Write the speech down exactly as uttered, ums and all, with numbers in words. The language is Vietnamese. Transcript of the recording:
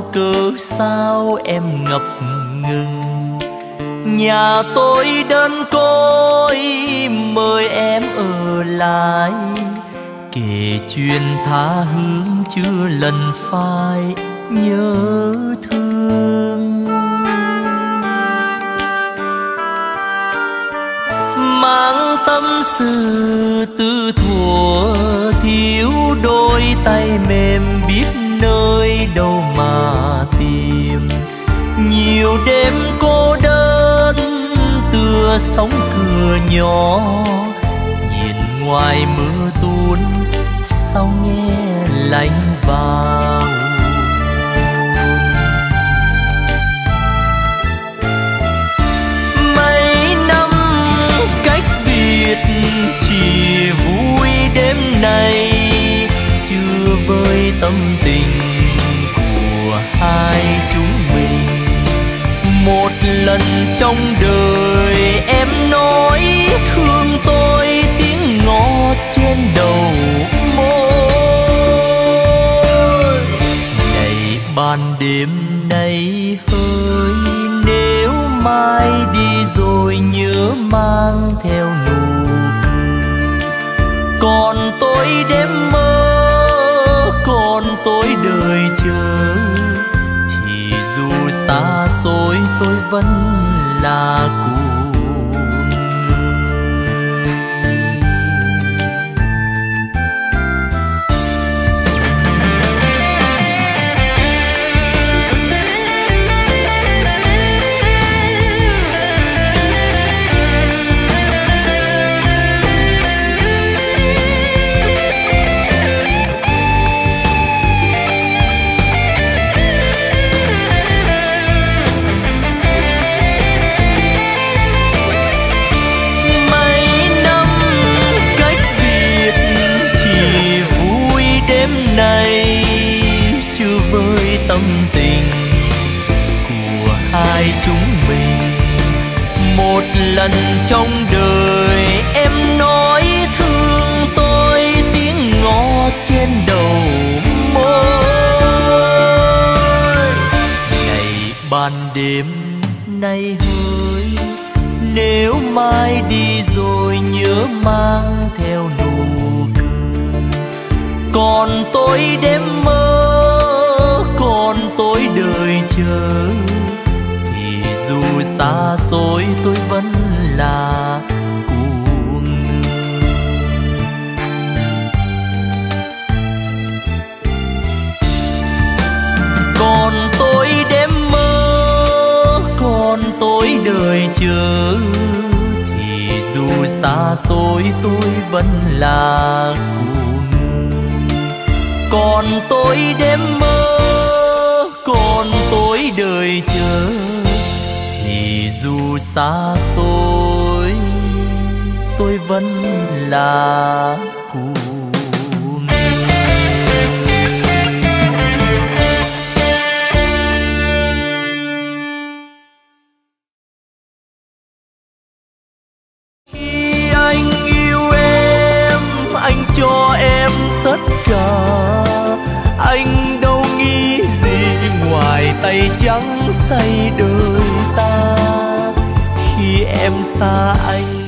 cớ sao em ngập ngừng. Nhà tôi đơn côi mời em ở lại, kể chuyện tha hương chưa lần phai nhớ thương. Mang tâm sự tư thuở thiếu đôi tay mềm, biết nơi đâu mà tìm. Nhiều đêm cô đơn tựa sóng cửa nhỏ, nhìn ngoài mưa tuôn sau nghe lạnh vào. Mấy năm cách biệt chỉ vui đêm nay, chưa vơi tâm tình của hai chúng mình. Một lần trong đời em nói thương tôi tiếng ngọt trên đầu môi. Này ban đêm nay hơi, nếu mai đi rồi nhớ mang theo nụ cười. Còn tôi đêm mơ, còn tôi đời chờ, thì dù xa xôi tôi vẫn là cùng người. Tâm tình của hai chúng mình. Một lần trong đời em nói thương tôi tiếng ngọt trên đầu môi. Ngày ban đêm nay hơi, nếu mai đi rồi nhớ mang theo nụ cười. Còn tôi đêm mơ, còn tôi đời chờ, thì dù xa xôi tôi vẫn là của người. Còn tôi đêm mơ, còn tôi đời chờ, thì dù xa xôi tôi vẫn là của người. Còn tôi đêm mơ, còn tôi đời chờ, thì dù xa xôi tôi vẫn là của người. Khi anh yêu em, anh cho em tất cả. Anh đâu nghĩ gì ngoài tay trắng xây đời ta. Khi em xa anh